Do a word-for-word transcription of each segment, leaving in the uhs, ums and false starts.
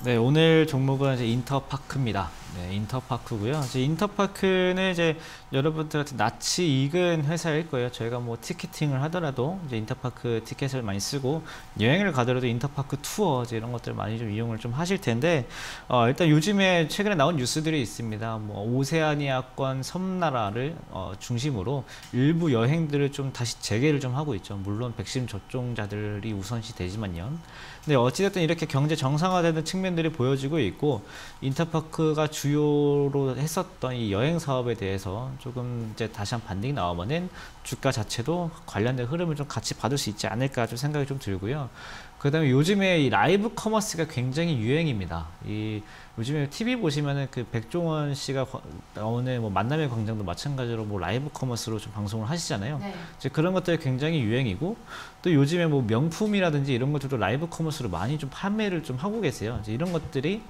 네, 오늘 종목은 이제 인터파크입니다. 네, 인터파크고요. 이제 인터파크는 이제 여러분들한테 낯이 익은 회사일 거예요. 저희가 뭐 티켓팅을 하더라도 이제 인터파크 티켓을 많이 쓰고 여행을 가더라도 인터파크 투어 이제 이런 것들 많이 좀 이용을 좀 하실 텐데 어, 일단 요즘에 최근에 나온 뉴스들이 있습니다. 뭐 오세아니아권 섬나라를 어, 중심으로 일부 여행들을 좀 다시 재개를 좀 하고 있죠. 물론 백신 접종자들이 우선시 되지만요. 근데 어찌됐든 이렇게 경제 정상화되는 측면들이 보여지고 있고 인터파크가 주요로 했었던 이 여행 사업에 대해서 조금 이제 다시 한 반등이 나오면은 주가 자체도 관련된 흐름을 좀 같이 받을 수 있지 않을까 좀 생각이 좀 들고요. 그 다음에 요즘에 이 라이브 커머스가 굉장히 유행입니다. 이 요즘에 티비 보시면은 그 백종원 씨가 나오는 뭐 만남의 광장도 마찬가지로 뭐 라이브 커머스로 좀 방송을 하시잖아요. 네. 이제 그런 것들이 굉장히 유행이고 또 요즘에 뭐 명품이라든지 이런 것들도 라이브 커머스로 많이 좀 판매를 좀 하고 계세요. 이제 이런 것들이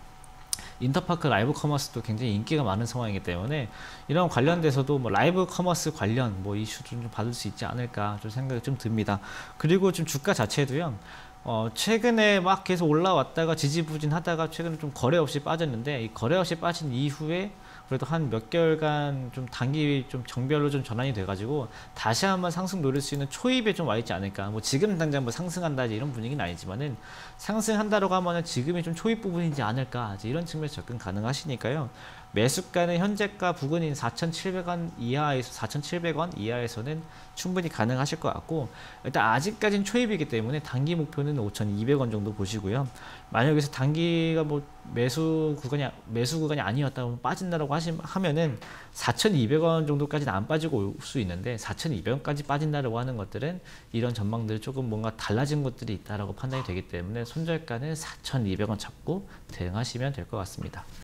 인터파크 라이브 커머스도 굉장히 인기가 많은 상황이기 때문에 이런 관련돼서도 뭐 라이브 커머스 관련 뭐 이슈 좀 받을 수 있지 않을까 좀 생각이 좀 듭니다. 그리고 좀 주가 자체도요. 어 최근에 막 계속 올라왔다가 지지부진하다가 최근에 좀 거래 없이 빠졌는데 이 거래 없이 빠진 이후에 그래도 한 몇 개월간 좀 단기 좀 정별로 좀 전환이 돼가지고 다시 한번 상승 노릴 수 있는 초입에 좀 와 있지 않을까. 뭐 지금 당장 뭐 상승한다 이런 분위기는 아니지만은 상승한다라고 하면은 지금이 좀 초입 부분이지 않을까 이런 측면에서 접근 가능하시니까요. 매수가는 현재가 부근인 사천칠백 원 이하에서 사천칠백 원 이하에서는 충분히 가능하실 것 같고 일단 아직까지는 초입이기 때문에 단기 목표는 오천이백 원 정도 보시고요. 만약 여기서 단기가 뭐 매수 구간이 매수 구간이 아니었다고 빠진다라고 하시, 하면은 사천이백 원 정도까지는 안 빠지고 올 수 있는데 사천이백 원까지 빠진다라고 하는 것들은 이런 전망들이 조금 뭔가 달라진 것들이 있다라고 판단이 되기 때문에 손절가는 사천이백 원 잡고 대응하시면 될 것 같습니다.